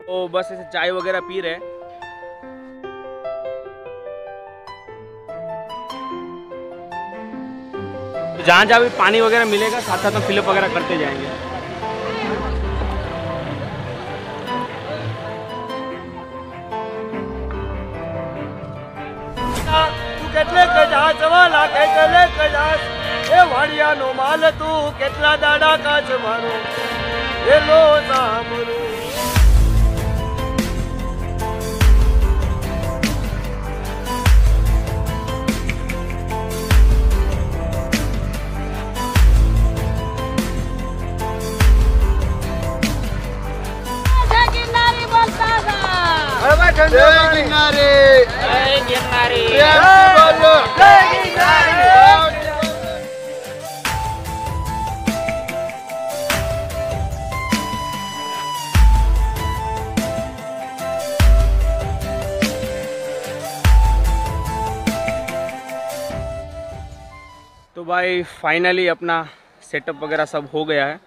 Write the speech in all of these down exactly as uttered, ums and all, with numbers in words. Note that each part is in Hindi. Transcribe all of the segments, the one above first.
तो बस ऐसे चाय वगैरह पी रहे। तो जहाँ जहाँ भी पानी वगैरह मिलेगा साथ साथ हम फिलअप वगैरह करते जाएंगे। કેટલે કજાસ વાલા કે ચલે કજાસ એ વાડિયાનો માલ તું કેટલા દાડા કાચ મારો એ લો સાંભળો જય ગિરનારી બોલતા હતા હવે જય ગિરનારી જય ગિરનારી જય બોલો જય ગિરનારી। तो भाई फाइनली अपना सेटअप वगैरह सब हो गया है।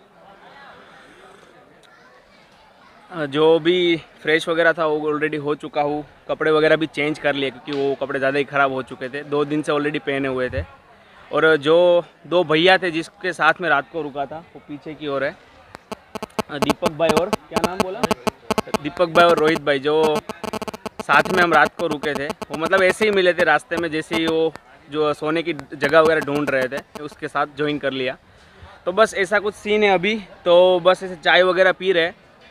जो भी फ्रेश वगैरह था वो ऑलरेडी हो चुका हूँ। कपड़े वगैरह भी चेंज कर लिए क्योंकि वो कपड़े ज़्यादा ही ख़राब हो चुके थे, दो दिन से ऑलरेडी पहने हुए थे। और जो दो भैया थे जिसके साथ में रात को रुका था वो पीछे की ओर है, दीपक भाई और क्या नाम बोला, दीपक भाई और रोहित भाई, जो साथ में हम रात को रुके थे। वो मतलब ऐसे ही मिले थे रास्ते में, जैसे ही वो जो सोने की जगह वगैरह ढूंढ रहे थे उसके साथ ज्वाइन कर लिया। तो बस ऐसा कुछ सीन है अभी। तो बस ऐसे चाय वगैरह पी रहे,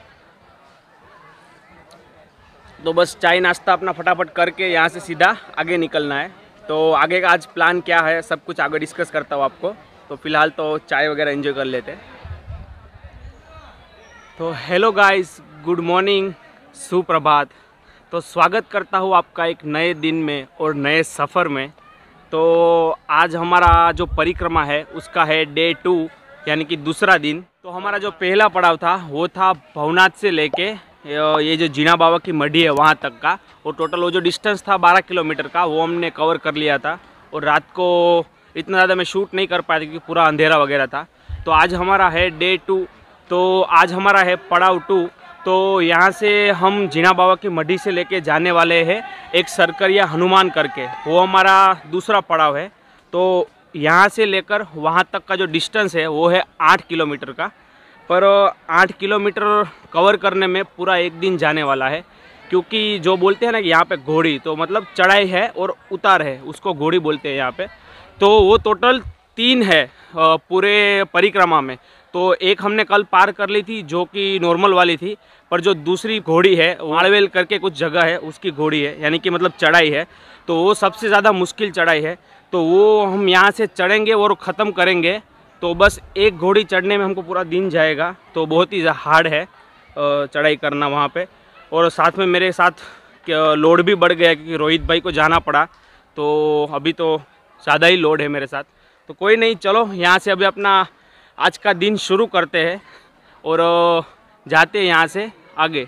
तो बस चाय नाश्ता अपना फटाफट करके यहाँ से सीधा आगे निकलना है। तो आगे का आज प्लान क्या है सब कुछ आगे डिस्कस करता हूँ आपको। तो फिलहाल तो चाय वगैरह एंजॉय कर लेते। तो हेलो गाइस, गुड मॉर्निंग, सुप्रभात। तो स्वागत करता हूँ आपका एक नए दिन में और नए सफ़र में। तो आज हमारा जो परिक्रमा है उसका है डे टू, यानी कि दूसरा दिन। तो हमारा जो पहला पड़ाव था वो था भवनाथ से लेके ये जो जीना बाबा की मढ़ी है वहाँ तक का। और टोटल वो जो डिस्टेंस था बारह किलोमीटर का वो हमने कवर कर लिया था। और रात को इतना ज़्यादा मैं शूट नहीं कर पाया क्योंकि पूरा अंधेरा वगैरह था। तो आज हमारा है डे टू। तो आज हमारा है पड़ाव टू। तो यहाँ से हम जीना बाबा की मढ़ी से लेके जाने वाले हैं एक सरकरिया हनुमान करके, वो हमारा दूसरा पड़ाव है। तो यहाँ से लेकर वहाँ तक का जो डिस्टेंस है वो है आठ किलोमीटर का। पर आठ किलोमीटर कवर करने में पूरा एक दिन जाने वाला है, क्योंकि जो बोलते हैं ना कि यहाँ पे घोड़ी, तो मतलब चढ़ाई है और उतार है, उसको घोड़ी बोलते हैं यहाँ पे। तो वो टोटल तीन है पूरे परिक्रमा में। तो एक हमने कल पार कर ली थी जो कि नॉर्मल वाली थी, पर जो दूसरी घोड़ी है वाड़वेल करके कुछ जगह है उसकी घोड़ी है, यानी कि मतलब चढ़ाई है। तो वो सबसे ज़्यादा मुश्किल चढ़ाई है। तो वो हम यहाँ से चढ़ेंगे और ख़त्म करेंगे। तो बस एक घोड़ी चढ़ने में हमको पूरा दिन जाएगा। तो बहुत ही हार्ड है चढ़ाई करना वहाँ पे। और साथ में मेरे साथ लोड भी बढ़ गया क्योंकि रोहित भाई को जाना पड़ा। तो अभी तो ज़्यादा ही लोड है मेरे साथ। तो कोई नहीं, चलो यहाँ से अभी अपना आज का दिन शुरू करते हैं और जाते हैं यहाँ से आगे।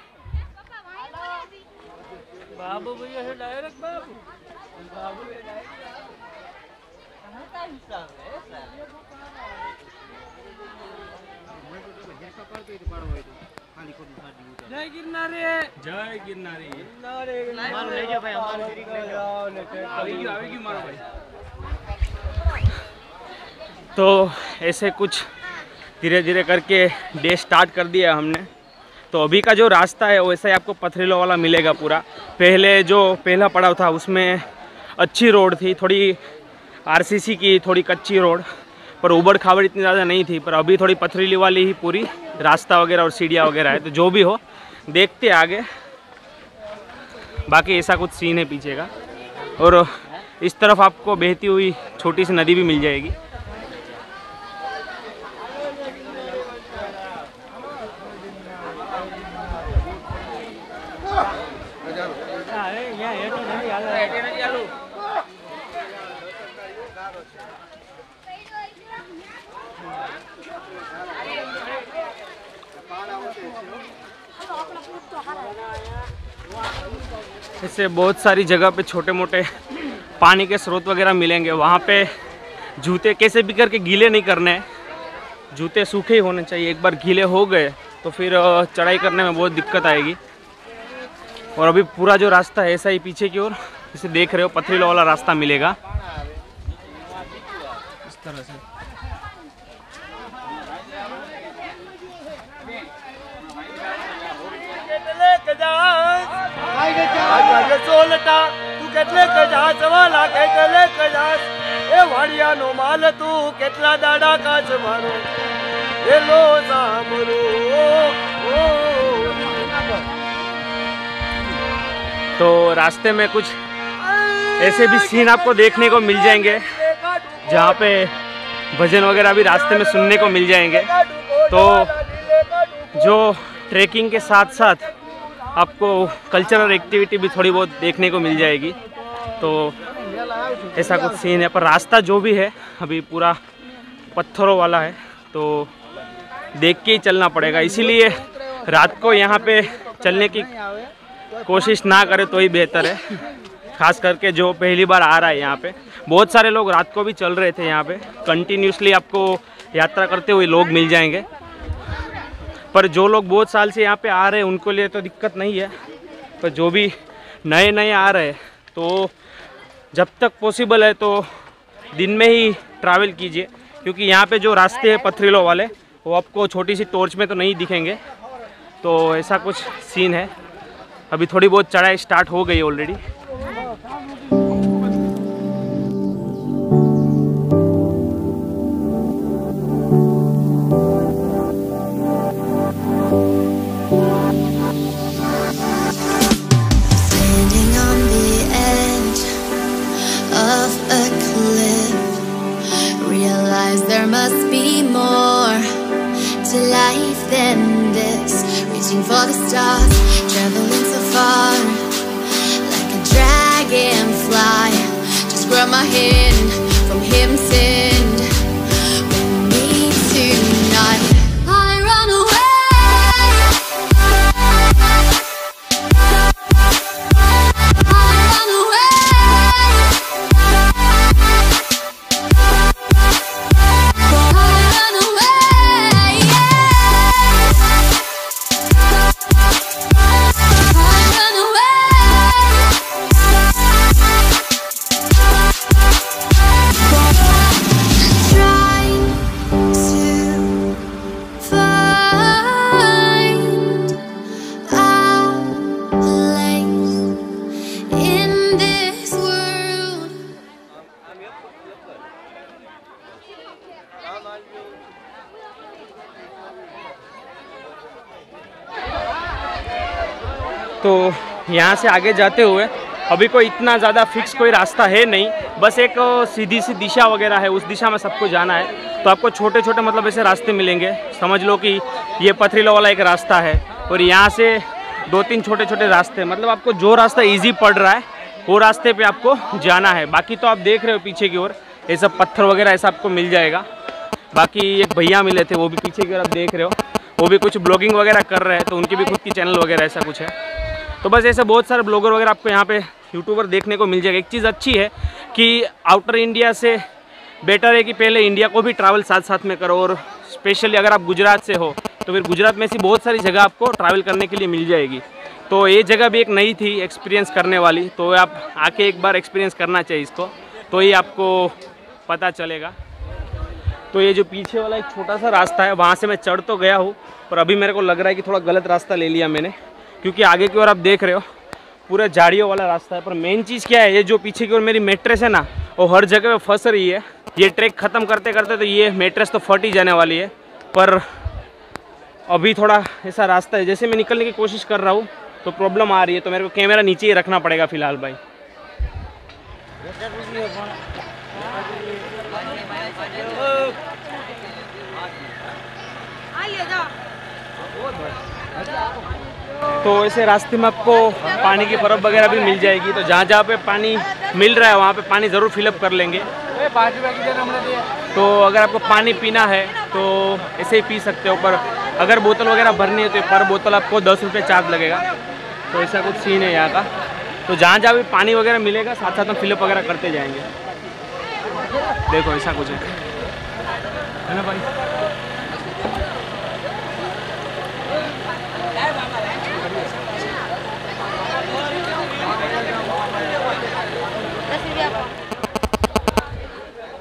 बाबू भैया से डायरेक्ट बाबू बाबू जय गिरनारी जय गिरनारी। मारो ले जाओ भाई, हमारे गिरी ले जाओ आवेगी आवेगी मारो भाई। तो ऐसे कुछ धीरे धीरे करके डे स्टार्ट कर दिया हमने। तो अभी का जो रास्ता है वैसा ही आपको पथरीलों वाला मिलेगा पूरा। पहले जो पहला पड़ाव था उसमें अच्छी रोड थी, थोड़ी आरसीसी की थोड़ी कच्ची रोड, पर उबड़ खाबड़ इतनी ज़्यादा नहीं थी। पर अभी थोड़ी पथरीली वाली ही पूरी रास्ता वगैरह और सीढ़ियाँ वगैरह है। तो जो भी हो देखते आगे, बाकी ऐसा कुछ सीन है पीछे का। और इस तरफ आपको बहती हुई छोटी सी नदी भी मिल जाएगी। इससे बहुत सारी जगह पे छोटे मोटे पानी के स्रोत वगैरह मिलेंगे। वहाँ पे जूते कैसे भी करके गीले नहीं करने हैं, जूते सूखे ही होने चाहिए। एक बार गीले हो गए तो फिर चढ़ाई करने में बहुत दिक्कत आएगी। और अभी पूरा जो रास्ता है ऐसा ही पीछे की ओर इसे देख रहे हो, पथरीला वाला रास्ता मिलेगा इस तरह से। सोलटा तू કેટલે કજાસ વાલા કેટલે કજાસ એ વાડિયાનો માલ તું કેટલા દાડા કાચ મારો એ લો સાંભળો तो रास्ते में कुछ ऐसे भी सीन आपको देखने को मिल जाएंगे जहाँ पे भजन वगैरह भी रास्ते में सुनने को मिल जाएंगे। तो जो ट्रैकिंग के साथ साथ आपको कल्चरल एक्टिविटी भी थोड़ी बहुत देखने को मिल जाएगी। तो ऐसा कुछ सीन है, पर रास्ता जो भी है अभी पूरा पत्थरों वाला है तो देख के ही चलना पड़ेगा। इसीलिए रात को यहाँ पे चलने की कोशिश ना करे तो ही बेहतर है, खास करके जो पहली बार आ रहा है यहाँ पे। बहुत सारे लोग रात को भी चल रहे थे यहाँ पे, कंटिन्यूसली आपको यात्रा करते हुए लोग मिल जाएंगे। पर जो लोग बहुत साल से यहाँ पे आ रहे हैं उनको लिए तो दिक्कत नहीं है, पर जो भी नए नए आ रहे हैं तो जब तक पॉसिबल है तो दिन में ही ट्रैवल कीजिए, क्योंकि यहाँ पे जो रास्ते हैं पथरीलों वाले वो आपको छोटी सी टॉर्च में तो नहीं दिखेंगे। तो ऐसा कुछ सीन है। अभी थोड़ी बहुत चढ़ाई स्टार्ट हो गई already. There must be more to life than this. Reaching for the stars, traveling so far, like a dragonfly. Just grab my hand from heaven send. With me tonight, I run away. I run away. तो यहाँ से आगे जाते हुए अभी कोई इतना ज़्यादा फिक्स कोई रास्ता है नहीं, बस एक सीधी सी दिशा वगैरह है, उस दिशा में सबको जाना है। तो आपको छोटे छोटे मतलब ऐसे रास्ते मिलेंगे। समझ लो कि ये पथरीला वाला एक रास्ता है और यहाँ से दो तीन छोटे छोटे रास्ते, मतलब आपको जो रास्ता इजी पड़ रहा है वो रास्ते पे आपको जाना है। बाकी तो आप देख रहे हो पीछे की ओर ये सब पत्थर वगैरह ऐसा आपको मिल जाएगा। बाकी एक भैया मिले थे वो भी पीछे की ओर आप देख रहे हो, वो भी कुछ ब्लॉगिंग वगैरह कर रहे हैं, तो उनकी भी खुद की चैनल वगैरह ऐसा कुछ है। तो बस ऐसे बहुत सारे ब्लॉगर वगैरह आपको यहाँ पे यूट्यूबर देखने को मिल जाएगा। एक चीज़ अच्छी है कि आउटर इंडिया से बेटर है कि पहले इंडिया को भी ट्रैवल साथ साथ में करो, और स्पेशली अगर आप गुजरात से हो तो फिर गुजरात में ऐसी बहुत सारी जगह आपको ट्रैवल करने के लिए मिल जाएगी। तो ये जगह भी एक नई थी एक्सपीरियंस करने वाली, तो आप आके एक बार एक्सपीरियंस करना चाहिए इसको, तो ही आपको पता चलेगा। तो ये जो पीछे वाला एक छोटा सा रास्ता है वहाँ से मैं चढ़ तो गया हूँ, पर अभी मेरे को लग रहा है कि थोड़ा गलत रास्ता ले लिया मैंने, क्योंकि आगे की ओर आप देख रहे हो पूरा झाड़ियों वाला रास्ता है। पर मेन चीज़ क्या है, ये जो पीछे की ओर मेरी मैट्रेस है ना वो हर जगह पे फंस रही है। ये ट्रैक ख़त्म करते करते तो ये मैट्रेस तो फट ही जाने वाली है। पर अभी थोड़ा ऐसा रास्ता है, जैसे मैं निकलने की कोशिश कर रहा हूँ तो प्रॉब्लम आ रही है, तो मेरे को कैमरा नीचे ही रखना पड़ेगा फ़िलहाल भाई। तो ऐसे रास्ते में आपको पानी की बर्फ़ वगैरह भी मिल जाएगी, तो जहाँ जहाँ पे पानी मिल रहा है वहाँ पे पानी ज़रूर फिलअप कर लेंगे। तो अगर आपको पानी पीना है तो ऐसे ही पी सकते हो, पर अगर बोतल वगैरह भरनी है तो पर बोतल आपको दस रुपये चार्ज लगेगा। तो ऐसा कुछ सीन है यहाँ का। तो जहाँ जहाँ भी पानी वगैरह मिलेगा साथ साथ में फिलअप वगैरह करते जाएंगे। देखो ऐसा कुछ है, है ना भाई।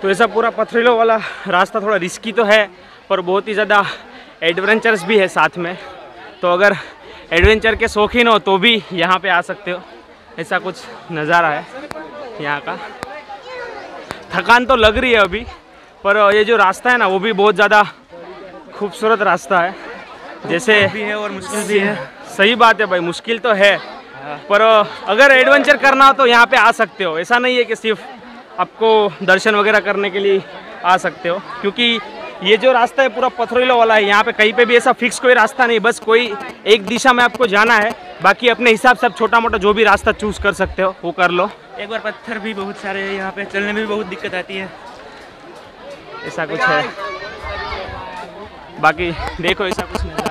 तो ऐसा पूरा पथरीलों वाला रास्ता थोड़ा रिस्की तो है, पर बहुत ही ज़्यादा एडवेंचरस भी है साथ में। तो अगर एडवेंचर के शौकीन हो तो भी यहाँ पे आ सकते हो। ऐसा कुछ नज़ारा है यहाँ का। थकान तो लग रही है अभी, पर ये जो रास्ता है ना वो भी बहुत ज़्यादा खूबसूरत रास्ता है। जैसे भी है और मुश्किल भी है। सही बात है भाई, मुश्किल तो है, पर अगर एडवेंचर करना हो तो यहाँ पे आ सकते हो। ऐसा नहीं है कि सिर्फ आपको दर्शन वगैरह करने के लिए आ सकते हो, क्योंकि ये जो रास्ता है पूरा पथरीला वाला है। यहाँ पे कहीं पे भी ऐसा फिक्स कोई रास्ता नहीं, बस कोई एक दिशा में आपको जाना है। बाकी अपने हिसाब से आप छोटा मोटा जो भी रास्ता चूज़ कर सकते हो वो कर लो। एक बार पत्थर भी बहुत सारे हैं यहाँ पे, चलने में भी बहुत दिक्कत आती है। ऐसा कुछ है। बाकी देखो ऐसा कुछ नज़ारा।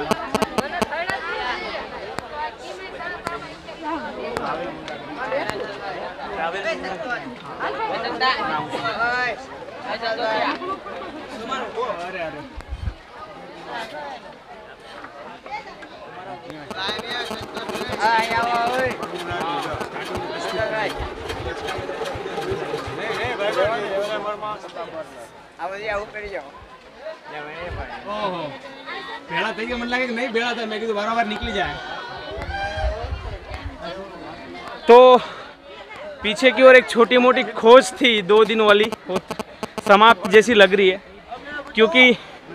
भेड़ा થઈ ગયો, મને લાગે કે નહીં ભેળા થાય, મેં કીધું વારંવાર નીકળી જાય। तो पीछे की ओर एक छोटी मोटी खोज थी दो दिन वाली, वो समाप्त जैसी लग रही है, क्योंकि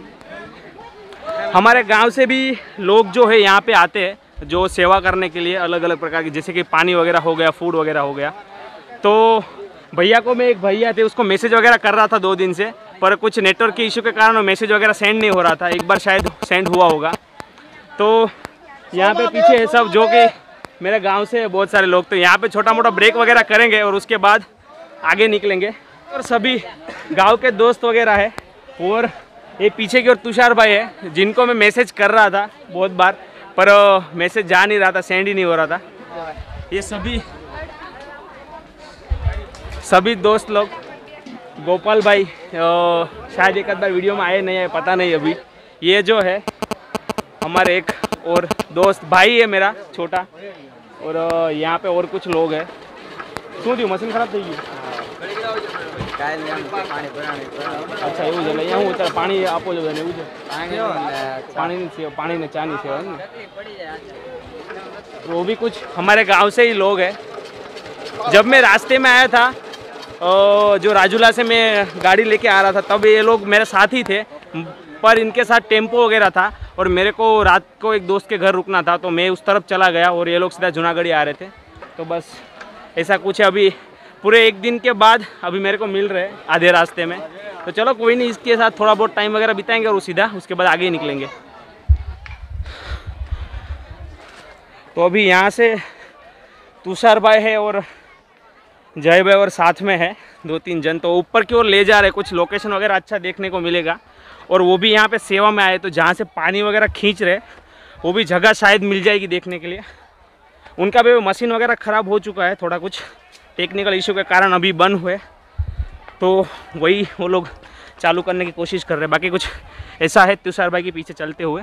हमारे गांव से भी लोग जो है यहाँ पे आते हैं जो सेवा करने के लिए अलग अलग प्रकार की, जैसे कि पानी वगैरह हो गया, फूड वगैरह हो गया। तो भैया को मैं एक भैया थे उसको मैसेज वगैरह कर रहा था दो दिन से, पर कुछ नेटवर्क के इशू के कारण वो मैसेज वगैरह सेंड नहीं हो रहा था। एक बार शायद सेंड हुआ होगा। तो यहाँ पे पीछे है सब जो कि मेरे गांव से बहुत सारे लोग। तो यहाँ पे छोटा मोटा ब्रेक वगैरह करेंगे और उसके बाद आगे निकलेंगे। और सभी गांव के दोस्त वगैरह है, और ये पीछे की ओर तुषार भाई है जिनको मैं मैसेज कर रहा था बहुत बार, पर मैसेज जा नहीं रहा था, सेंड ही नहीं हो रहा था। ये सभी सभी दोस्त लोग, गोपाल भाई शायद एक आध बार वीडियो में आए नहीं आए पता नहीं अभी। ये जो है हमारे एक और दोस्त भाई है मेरा छोटा, और यहाँ पे और कुछ लोग हैं। શું થયું, મશીન ખરાબ થઈ ગયું? અચ્છા એવું છે, અહીંયા હું અત્યારે પાણી આપો છો બધાને, એવું છે? પાણીની સેવા, પાણીને ચાની સેવા ને, वो भी कुछ हमारे गांव से ही लोग हैं। जब मैं रास्ते में आया था, जो राजूला से मैं गाड़ी लेके आ रहा था, तब ये लोग मेरे साथ ही थे, पर इनके साथ टेम्पो वगैरह था और मेरे को रात को एक दोस्त के घर रुकना था, तो मैं उस तरफ चला गया और ये लोग सीधा जूनागढ़ ही आ रहे थे। तो बस ऐसा कुछ है। अभी पूरे एक दिन के बाद अभी मेरे को मिल रहे आधे रास्ते में। तो चलो कोई नहीं, इसके साथ थोड़ा बहुत टाइम वगैरह बिताएंगे और सीधा उसके बाद आगे ही निकलेंगे। तो अभी यहाँ से तुषार भाई है और जय भाई और साथ में है दो तीन जन, तो ऊपर की ओर ले जा रहे, कुछ लोकेशन वगैरह अच्छा देखने को मिलेगा। और वो भी यहाँ पे सेवा में आए, तो जहाँ से पानी वगैरह खींच रहे वो भी जगह शायद मिल जाएगी देखने के लिए। उनका भी मशीन वगैरह ख़राब हो चुका है, थोड़ा कुछ टेक्निकल इशू के कारण अभी बंद हुए, तो वही वो लोग चालू करने की कोशिश कर रहे हैं। बाकी कुछ ऐसा है तुषार भाई के पीछे चलते हुए।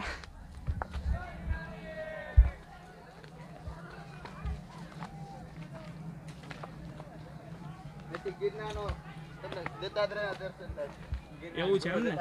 એવું છે એમ ને?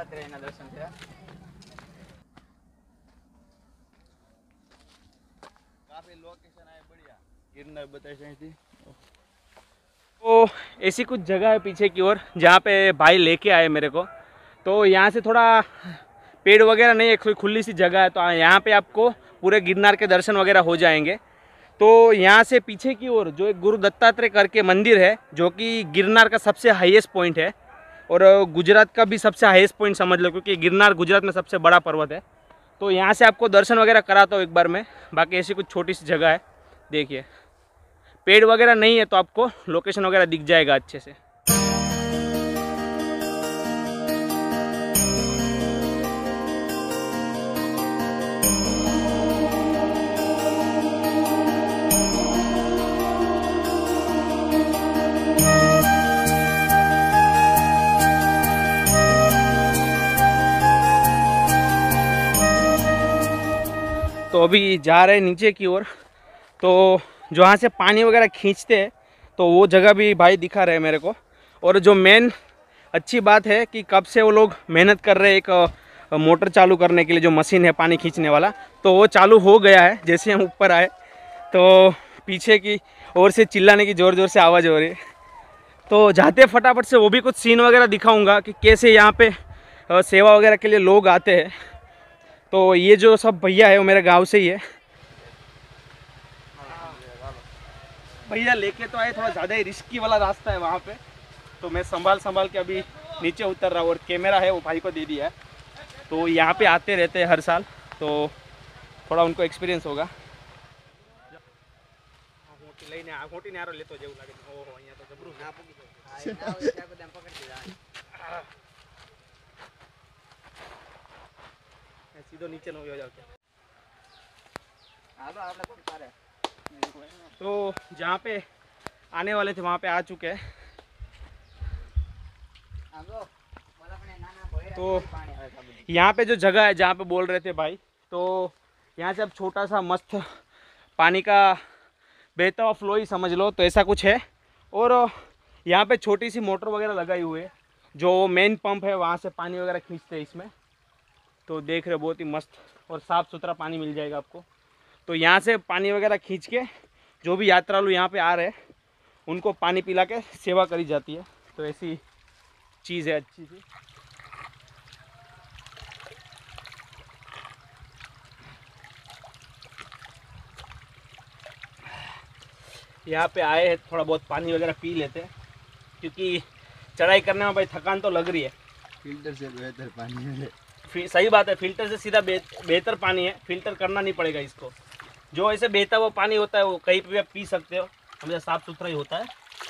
तो ऐसी कुछ जगह है पीछे की ओर जहाँ पे भाई लेके आए मेरे को। तो यहाँ से थोड़ा पेड़ वगैरह नहीं है, कोई खुली सी जगह है, तो यहाँ पे आपको पूरे गिरनार के दर्शन वगैरह हो जाएंगे। तो यहाँ से पीछे की ओर जो एक गुरु दत्तात्रेय करके मंदिर है, जो कि गिरनार का सबसे हाईएस्ट पॉइंट है और गुजरात का भी सबसे हाईएस्ट पॉइंट समझ लो, क्योंकि गिरनार गुजरात में सबसे बड़ा पर्वत है। तो यहाँ से आपको दर्शन वगैरह कराता हूँ एक बार मैं। बाकी ऐसी कुछ छोटी सी जगह है, देखिए पेड़ वगैरह नहीं है, तो आपको लोकेशन वगैरह दिख जाएगा अच्छे से। तो अभी जा रहे हैं नीचे की ओर, तो जहाँ से पानी वगैरह खींचते हैं तो वो जगह भी भाई दिखा रहे हैं मेरे को। और जो मेन अच्छी बात है कि कब से वो लोग मेहनत कर रहे हैं एक मोटर चालू करने के लिए, जो मशीन है पानी खींचने वाला, तो वो चालू हो गया है। जैसे हम ऊपर आए तो पीछे की ओर से चिल्लाने की ज़ोर ज़ोर से आवाज़ हो रही है। तो जाते फटाफट से वो भी कुछ सीन वगैरह दिखाऊंगा कि कैसे यहाँ पे सेवा वगैरह के लिए लोग आते हैं। तो ये जो सब भैया है वो मेरे गांव से ही है। भैया लेके तो आए, थोड़ा ज़्यादा ही रिस्की वाला रास्ता है वहाँ पे, तो मैं संभाल संभाल के अभी नीचे उतर रहा हूँ। और कैमरा है वो भाई को दे दिया है, तो यहाँ पे आते रहते हैं हर साल, तो थोड़ा उनको एक्सपीरियंस होगा। सीधो नीचे न हो जाओ। तो जहाँ पे आने वाले थे वहाँ पे आ चुके हैं। तो यहाँ पे जो जगह है जहाँ पे बोल रहे थे भाई, तो यहाँ से अब छोटा सा मस्त पानी का बहता हुआ फ्लो ही समझ लो, तो ऐसा कुछ है। और यहाँ पे छोटी सी मोटर वगैरह लगाई हुई है, जो मेन पंप है वहाँ से पानी वगैरह खींचते हैं इसमें। तो देख रहे हो बहुत ही मस्त और साफ़ सुथरा पानी मिल जाएगा आपको। तो यहाँ से पानी वगैरह खींच के जो भी यात्रालु यहाँ पे आ रहे हैं उनको पानी पिला के सेवा करी जाती है। तो ऐसी चीज़ है अच्छी सी। यहाँ पे आए हैं, थोड़ा बहुत पानी वगैरह पी लेते हैं, क्योंकि चढ़ाई करने में भाई थकान तो लग रही है। फिल्टर से बेहतर पानी है। सही बात है, फिल्टर से सीधा बेहतर पानी है, फिल्टर करना नहीं पड़ेगा इसको। जो ऐसे बहता हुआ पानी होता है वो कहीं पे भी आप पी सकते हो, हमेशा साफ़ सुथरा ही होता है।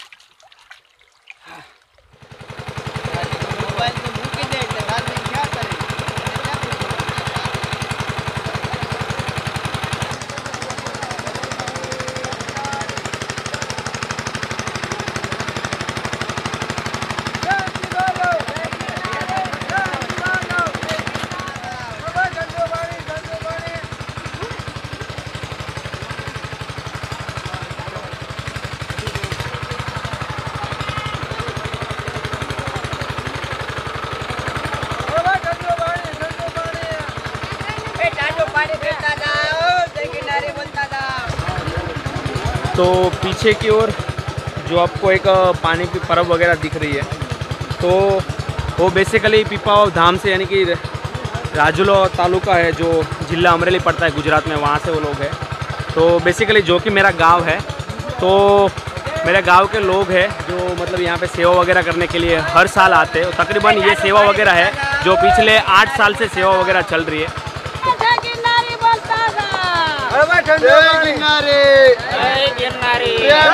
तो पीछे की ओर जो आपको एक पानी की परब वगैरह दिख रही है, तो वो बेसिकली पीपावाव धाम से, यानी कि राजुला तालुका है जो जिला अमरेली पड़ता है गुजरात में, वहाँ से वो लोग हैं। तो बेसिकली जो कि मेरा गांव है, तो मेरे गांव के लोग हैं जो मतलब यहाँ पे सेवा वगैरह करने के लिए हर साल आते हैं। तकरीबन ये सेवा वगैरह है जो पिछले आठ साल से सेवा वगैरह चल रही है। जय गिरनारी, जय गिरनारी,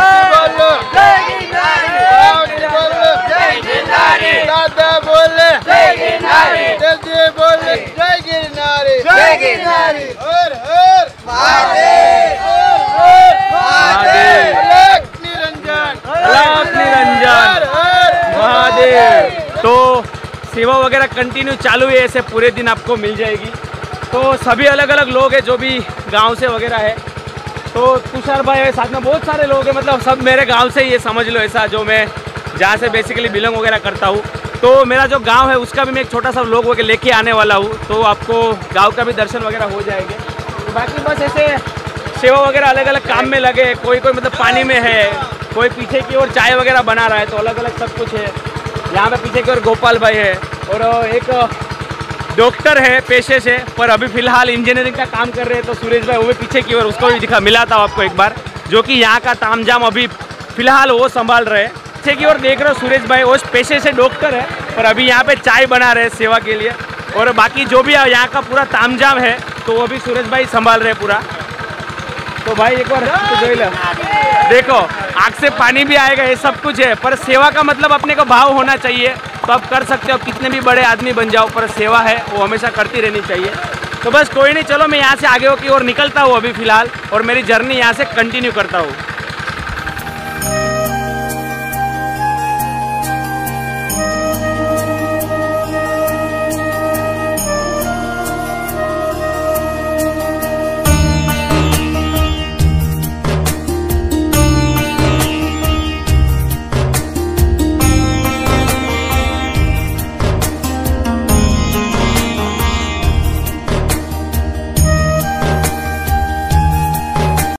जय गिरनारी, दादा बोले जय गिरनारी, दादी बोले जय गिरनारी, जय गिरनारी, हर हर महादेव, हर हर महादेव, अलग निरंजन, अलग निरंजन, महादेव। तो सेवा वगैरह कंटिन्यू चालू है, ऐसे पूरे दिन आपको मिल जाएगी। तो सभी अलग अलग लोग हैं जो भी गांव से वगैरह है। तो तुषार भाई है, साथ में बहुत सारे लोग हैं, मतलब सब मेरे गांव से ही है, समझ लो ऐसा, जो मैं जहाँ से बेसिकली बिलोंग वगैरह करता हूँ। तो मेरा जो गांव है उसका भी मैं एक छोटा सा लोग वगैरह लेके आने वाला हूँ, तो आपको गांव का भी दर्शन वगैरह हो जाएंगे। तो बाकी बस ऐसे सेवा वगैरह अलग अलग काम में लगे, कोई कोई मतलब पानी में है, कोई पीछे की ओर चाय वगैरह बना रहा है, तो अलग अलग सब कुछ है। यहाँ पे पीछे की ओर गोपाल भाई है, और एक डॉक्टर है पेशे से, पर अभी फिलहाल इंजीनियरिंग का काम कर रहे हैं। तो सुरेश भाई वो भी पीछे की ओर, उसको भी दिखा मिला था आपको एक बार, जो कि यहाँ का तामझाम अभी फिलहाल वो संभाल रहे हैं। पीछे की ओर देख रहे हो सुरेश भाई, वो पेशे से डॉक्टर है, पर अभी यहाँ पे चाय बना रहे हैं सेवा के लिए। और बाकी जो भी यहाँ का पूरा तामझाम है तो वो भी सुरेश भाई संभाल रहे हैं पूरा। तो भाई एक बार तो देखो, आँख से पानी भी आएगा, ये सब कुछ है, पर सेवा का मतलब अपने को भाव होना चाहिए। तो आप कर सकते हो, कितने भी बड़े आदमी बन जाओ, पर सेवा है वो हमेशा करती रहनी चाहिए। तो बस कोई नहीं, चलो मैं यहाँ से आगे की ओर निकलता हूँ अभी फ़िलहाल, और मेरी जर्नी यहाँ से कंटिन्यू करता हूँ।